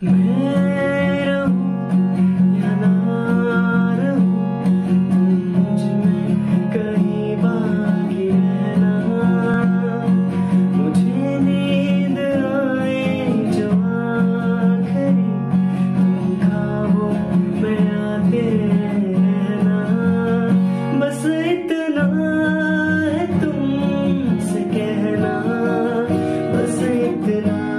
मैं रहूं या ना रहूं, तुम मुझ में कहीं बाकी रहना। मुझे नींद आए जो आखिरी, तुम ख्वाबों में आते रहना। बस इतना है तुमसे कहना, बस इतना